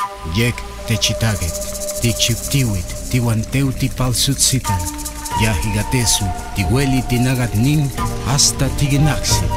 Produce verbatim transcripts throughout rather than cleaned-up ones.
Yek techitaget, tikchiptiwit, tiwanteu tipalsutsitan, yahigatesu, tiweli tinagat nin hasta tiginaxit.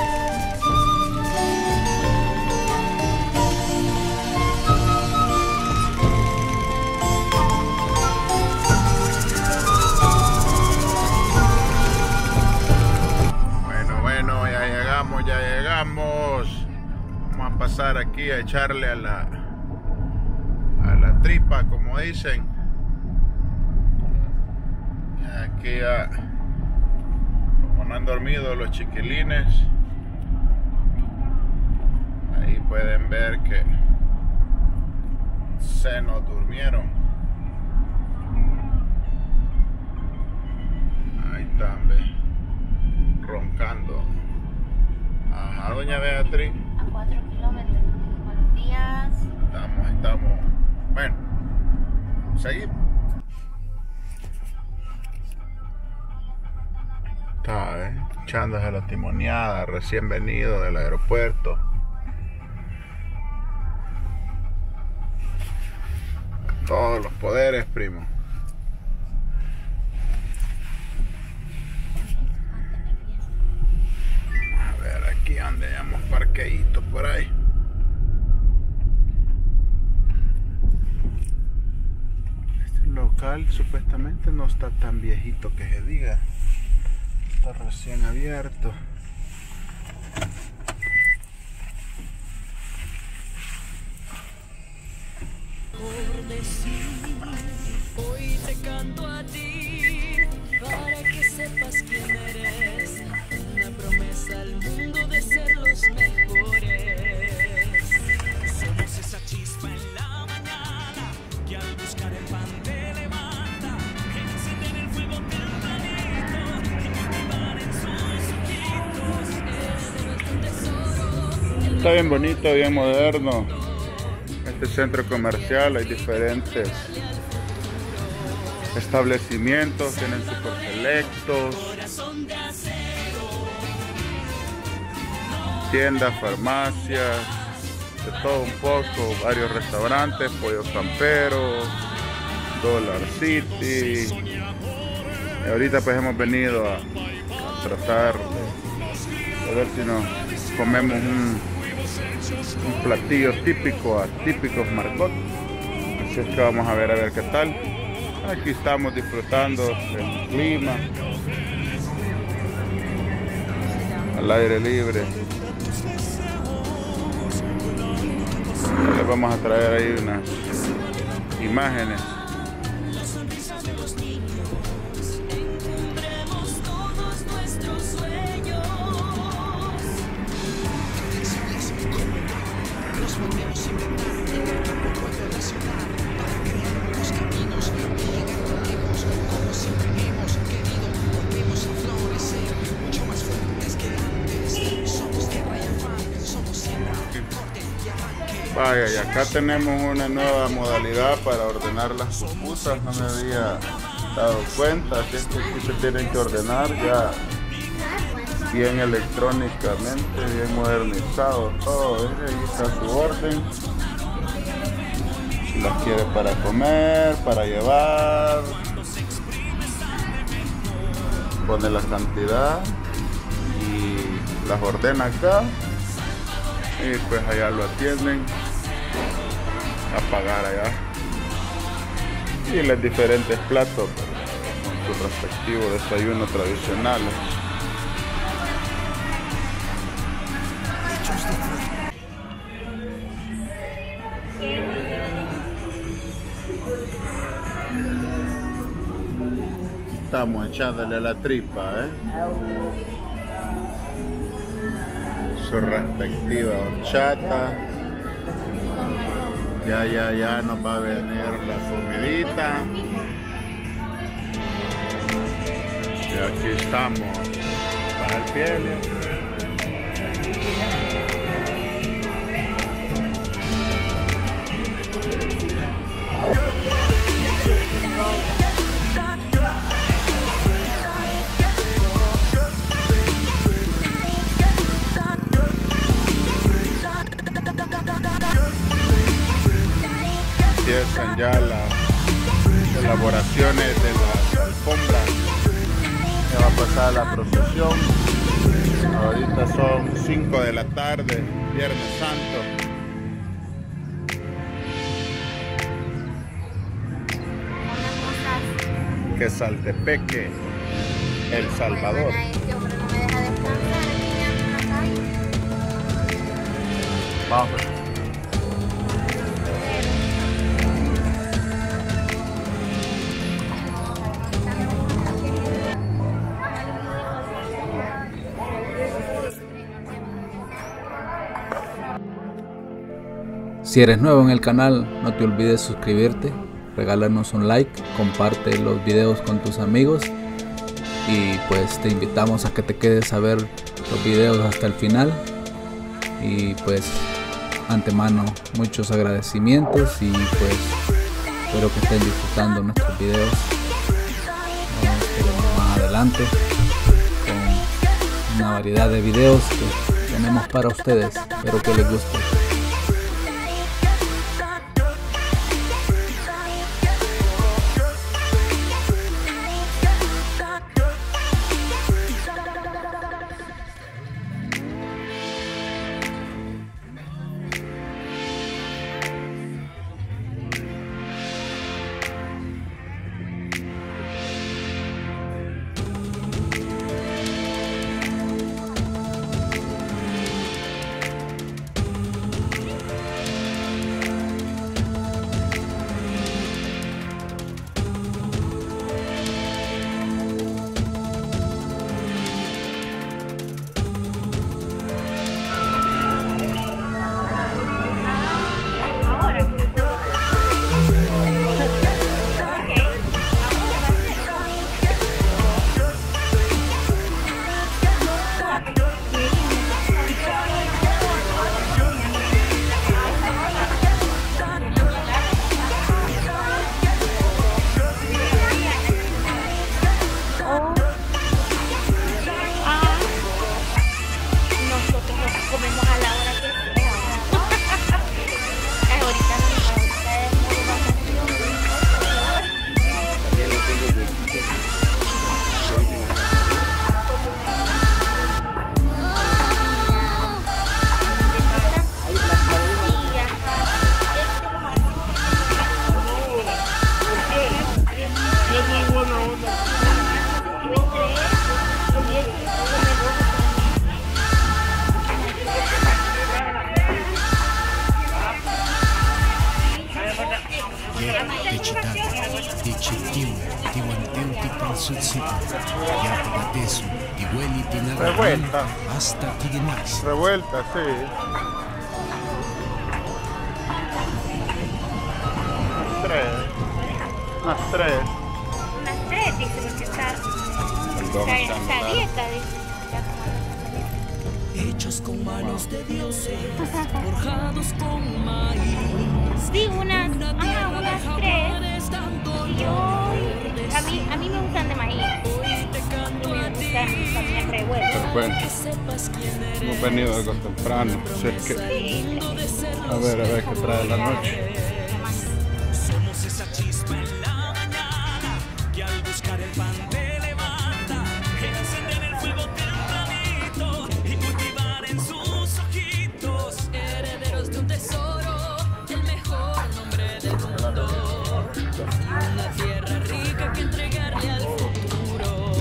Pasar aquí a echarle a la a la tripa, como dicen. Aquí ya, como no han dormido los chiquilines, ahí pueden ver que se nos durmieron. Ahí están, ve, roncando. Ajá, doña Beatriz. A cuatro kilómetros. Buenos días. Estamos, estamos. Bueno, seguimos. Está, ¿eh? Echándose la timoniada, recién venido del aeropuerto. Todos los poderes, primo. A ver, aquí donde hayamos parqueíto por ahí. Este local supuestamente no está tan viejito que se diga. Está recién abierto. Por decir, hoy te canto a ti, para que sepas quién eres, una promesa al mundo de ser los mejores. Somos esa chispa en la mañana, que al buscar el pan te levanta, encienden el fuego tempranito, y cultivar en sus ojitos, este nuestro tesoro. Está bien bonito, bien moderno. Este centro comercial, hay diferentes establecimientos, tienen super selectos, tiendas, farmacias, de todo un poco, varios restaurantes, Pollo Campero, Dollar City. Y ahorita pues hemos venido a, a tratar de, de ver si nos comemos un un platillo típico a típicos Marcot. Así es que vamos a ver a ver qué tal. Aquí estamos disfrutando del clima al aire libre. Les vamos a traer ahí unas imágenes. Vaya, y acá tenemos una nueva modalidad para ordenar las pupusas, no me había dado cuenta, así es que aquí se tienen que ordenar ya bien electrónicamente, bien modernizado todo, ¿eh? Ahí está su orden, si las quiere para comer, para llevar, pone la cantidad y las ordena acá y pues allá lo atienden a pagar allá, y los diferentes platos con su respectivo desayuno tradicional. Estamos echándole a la tripa, ¿eh? Su respectiva horchata. Ya, ya, ya nos va a venir la comidita. Y aquí estamos para el pie. empiezan ya las elaboraciones de las alfombras. Ya va a pasar la procesión. Ahorita son cinco de la tarde, Viernes Santo. Que Saltepeque, El Salvador. Vamos. Si eres nuevo en el canal, no te olvides suscribirte, regálanos un like, comparte los videos con tus amigos y pues te invitamos a que te quedes a ver los videos hasta el final. Y pues antemano muchos agradecimientos y pues espero que estén disfrutando nuestros videos. Nos veremos más adelante con una variedad de videos que tenemos para ustedes. Espero que les guste. Revuelta. Hasta Tiginax. Revuelta, sí. Tres. Unas tres. Unas tres, dice, porque está, Perdón, está, está está anotado. dieta, dice. Hechos con manos de dioses, forjados con maíz. Sí, unas, ah, unas tres. Y yo, a mí, a mí me gustan de maíz. Me gustan también revueltos. Bueno, hemos venido algo temprano, así es que a ver, a ver qué trae la noche. Somos esa chispa en la mañana que al buscar el pan te levanta, encender el fuego tempranito y cultivar en sus ojitos, herederos de un tesoro, el mejor nombre del mundo, una tierra rica que entregarle al futuro.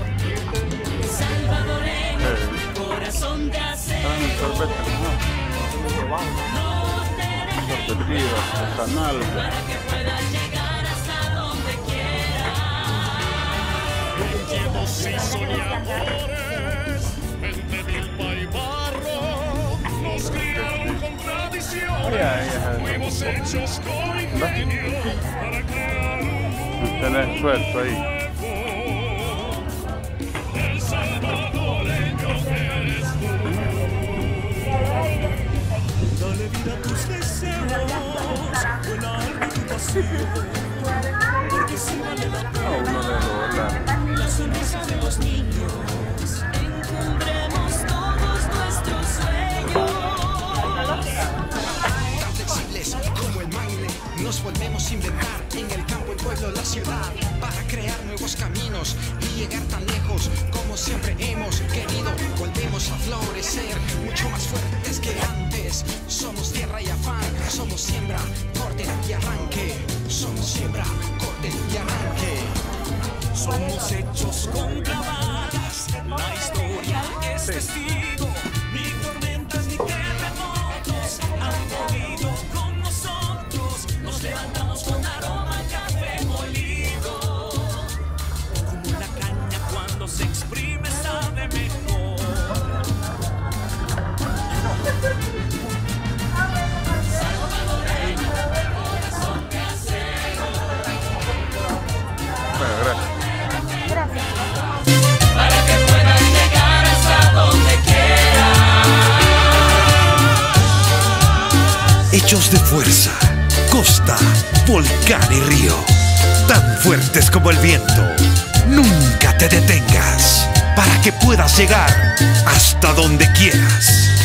Salvadoreño, corazón de acero, no te dejes Artesanal. para que puedas llegar hasta donde quieras. Sin soñadores, entre milpa y barro, nos criaron con tradiciones, fuimos hechos con ingenio para crear un mundo Tenés suelto ahí. El salvadoreño eres tú. Dale vida a tus deseos, vuela alto tu pasión, porque si vale la A uno de los La sonrisa de los niños, encumbremos todos nuestros sueños. Tan flexibles como el baile, Nos volvemos a inventar en el campo, el pueblo, la ciudad, para crear nuevos caminos y llegar tan lejos como siempre hemos querido. Volvemos a florecer, mucho más fuertes que antes. Somos tierra y afán, somos siembra, corte y arranque. Somos siembra, corte y arranque. Somos hechos con clavadas, la historia es testigo. Ni tormentas ni terremotos han podido con nosotros. Nos levantamos con aroma a café molido. Como una caña cuando se exprime sabe mejor. Salvadoreño, corazón de acero. Bueno, gracias. Gracias. Para que puedas llegar hasta donde quieras. Hechos de fuerza, costa, volcán y río, tan fuertes como el viento. Nunca te detengas para que puedas llegar hasta donde quieras.